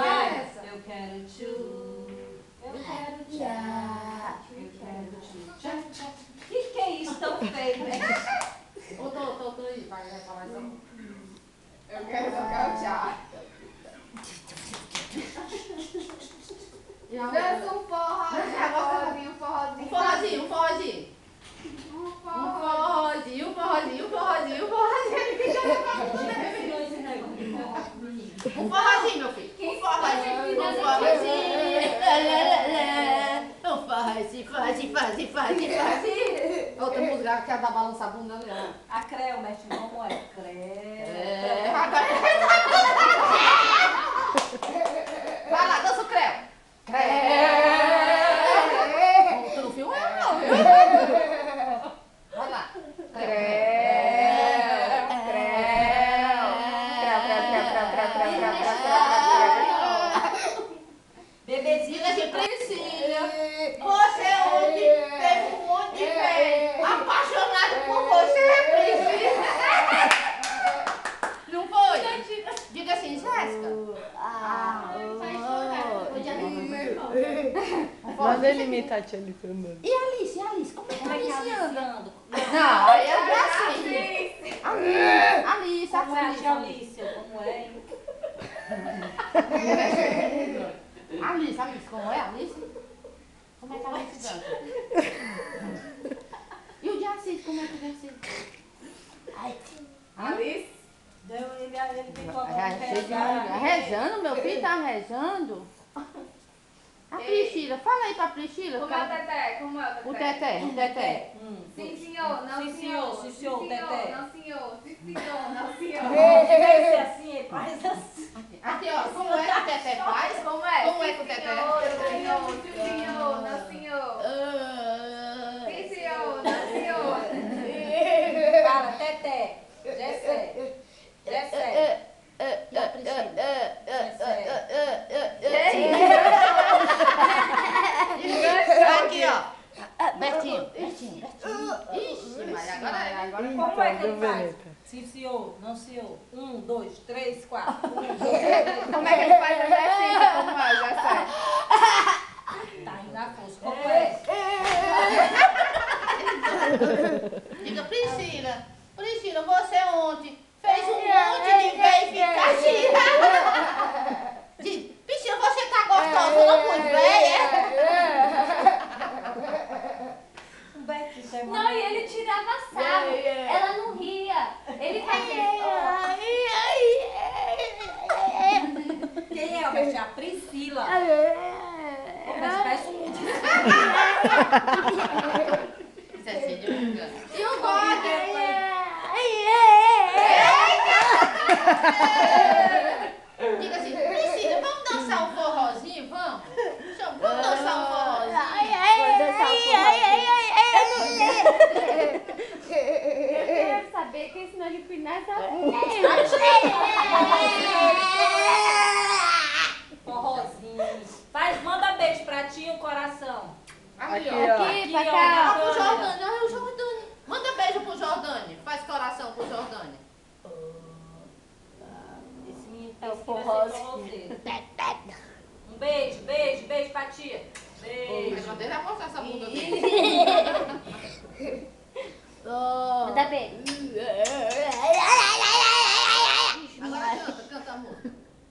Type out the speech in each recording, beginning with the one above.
Eu quero tchu. Eu quero tchá. Eu quero tchu. Tchá, tchá. Que é isso tão feio, né? Tô aí, vai falar isso. Eu quero tchá. Dança um forrozinho, um forrozinho. Um forrozinho. Um forrozinho, meu filho. Um forrozinho. Outra música que é da balança a bunda, né? A Creu, mestre, como é? Creu. Vai lá, dança o creu. Tu não filma, não, viu? Vai lá. Bebezinha de Priscila, você ontem teve um monte de velho apaixonado por você, Priscila. Não foi? Diga assim, Jéssica. Manda ele imitar a tia Alice andando. E Alice? Como é que a Alice anda? Não, aí é assim. Alice, como é a tia Alice? Como é? Alice, como é, Alice? Como é que a Alice dança? E o de Assis, como é que o de Assis? Alice? Ele tem como Rezando, meu filho tá rezando. A Priscila, fala aí pra Priscila. Como é o Teté? Como é o Teté? O Teté. Sim, senhor, não, Sim, senhor. senhor, sim, senhor, Teté. Não, senhor. Sim, senhor, não, senhor. Deve ser assim, ele faz assim. Aqui, ó, como é que o Teté faz? Como é? Como é que o Teté? Sim, senhor, não, senhor. Sim, senhor, não, senhor. Fala, Teté. Jessé. E a Priscila? Aqui, ó. Bertinho. Ixi, mas agora Como é que ele faz? Veneta. Sim, senhor. Não, senhor. 1, 2, 3, 4. 1, 2, 3. Como é que ele faz o exercício? Como é, Jessé? Tá indo na força. Como é? Diga, Priscila, você ontem fez um monte de verificativa. Priscila, você tá gostosa, não muito velha? Um bequinho, você é Não, e ele tirava sarro. Ela não ria. Ele fazia. Quem é, Alberto? A Priscila. Mas parece um monte de... Isso é assim de engano. E o Bob? Diga assim, Priscila, vamos dançar um forrozinho? Vamos? Vamos dançar um forrozinho? Eu quero saber que esse nome de final Forrozinho. Manda beijo pra ti e um coração. Aqui, Aqui, ó. ó. Aqui, pra Aqui, ó. cá. Pro Jordânia, olha o Jordânia. Manda beijo pro Jordânia. Faz coração pro Jordânia. Esse menino É o pensa que vai ser forrozinho. forrozeiro. Um beijo pra tia. Beijo. Mas deixa eu mostrar essa bunda dele. Manda beijo. Agora canta a música.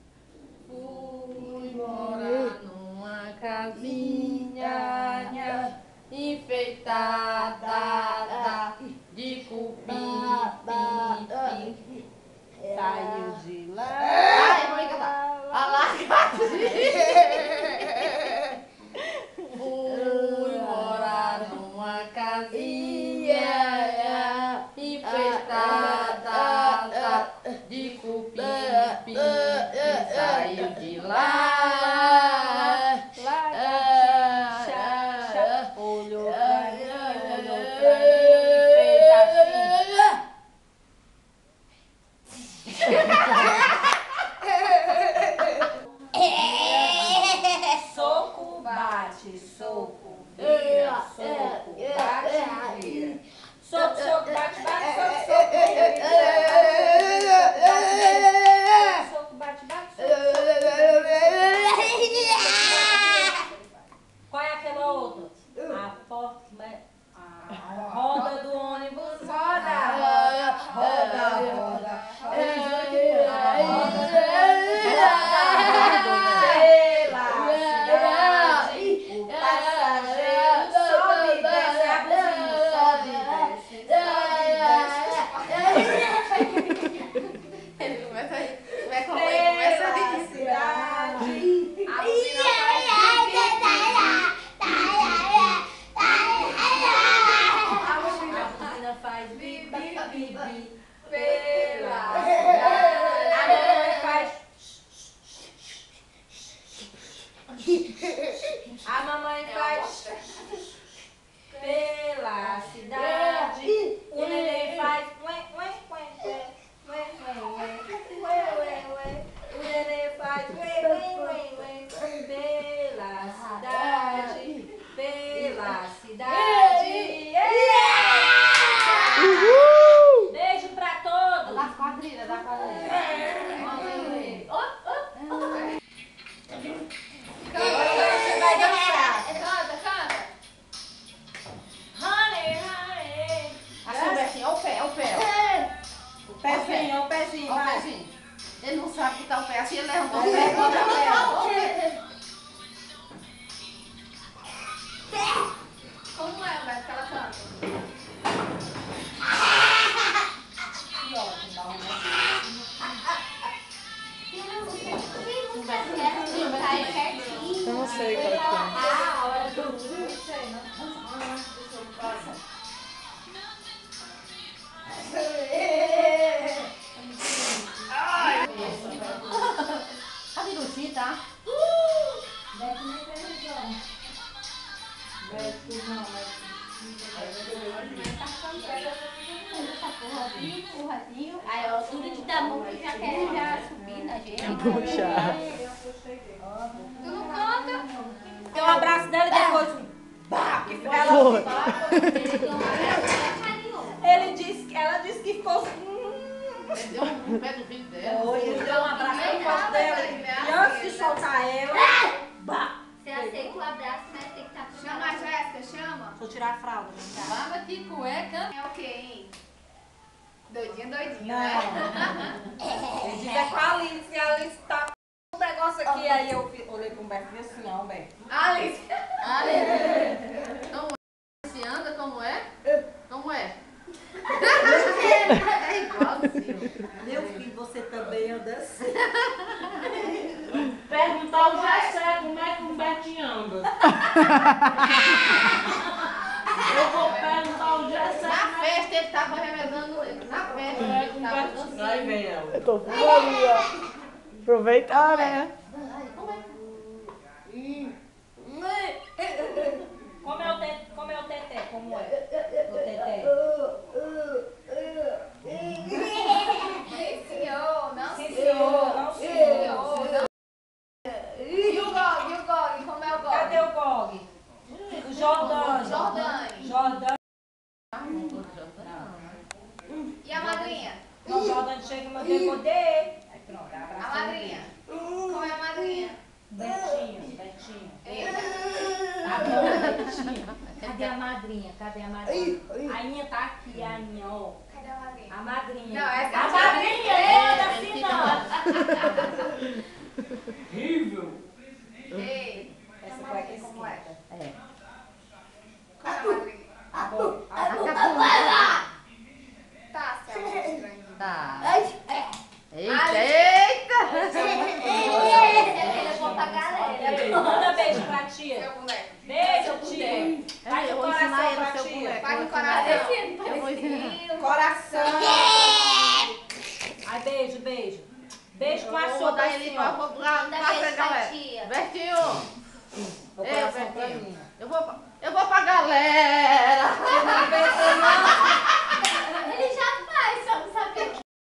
Fui morar numa casinha enfeitada de cupim. Saiu de lá. Ai, vou cantar. Alacadinha. Fui morar numa casinha enfeitada de cupim. Saiu de lá. Olhou pra mim, fez assim. Soco, bate, soco, vira, soco, bate, vira. Soco, soco, bate, bate, soco, soco, vira, vira. Soco, bate, bate, soco, soco, vira. A mamãe faz pela cidade. O neném faz ué, ué, ué, ué, ué, ué, ué, ué, ué. O neném faz ué, ué, ué, ué, pela cidade, pela cidade. Beijo pra todos. Da quadrilha, da quadrilha. Você vai dançar. Canta, canta. Honey, honey. Assim, Betinho, ó o pé, ó o pé. O pezinho, o pezinho, Ó o vai. pezinho. Ele não sabe que tá o pé assim, ele levanta o pé. Como é, Beto, que ela canta? Eu não sei qual que é. Ah, a hora do não sei, não. Tá minutinho, tá? Beto nem televisão. Beto não, mas... Aí, ó, tudo de dar mão que já quer já subir na gente. Puxa. Tu não canta? Deu um abraço dela e depois... Bah, que foi ela... Ela disse que ficou... Ele deu um pé do filho dela. Ele deu um abraço no colo dela. E antes de soltar ela... Bah! Você aceita o abraço, mas tem que estar Chama a Jéssica, chama. Deixa eu tirar a fralda. Tá? Baba de cueca. É o quê, hein? Doidinha, doidinha, Não. né? Ele diz é com a Alice. A Alice tá com um negócio aqui. Aí eu olhei pro Humberto e falei assim, ó, Humberto. Alice. Como é? Se anda, como é? Como é? É igualzinho. Meu filho, você também anda assim. Perguntar o Jessé como é que o Humbertinho anda. Eu vou perguntar o Jessé Na festa ele tava remedando ele. Na festa como é que o ele tava Humbertinho... dançando. Aí vem ela. Eu tô falando ali, ó. Aproveitar, né? Como é o teté? Como é? O teté. Sim, senhor. Não, Sim, senhor. senhor. Não, senhor. E o Gog? Como é o Gog? Cadê o Gog? O Jordânia. Jordânia. Jordânia. E a madrinha? Não, Jordânia chega e mandei poder. Aí pronto, A abraço. madrinha? Como é a madrinha? Betinho, Betinho. Eita. Agora, Betinho. Cadê a madrinha? Cadê a madrinha? A Aninha tá aqui, a Aninha, ó. Cadê a madrinha? A madrinha. Não, essa é a a madrinha, toda assim não. Horrível. Ei, Essa cueca como é? esquenta. Como é a madrinha? A boca. Tá, Céu, estranho. Tá. Eita, eita! Ele levou pra galera. Manda beijo pra tia. Seu boneco. Beijo, tia. Faz Eu um vou ensinar coração ele pra o seu tia. boneco. Faz um Eu vou coração. Eu vou ensinar. Coração. Ai, beijo, beijo. Beijo com a Vou sopa botar ele assim, pra ó. pegar Manda beijo a pra galera. tia.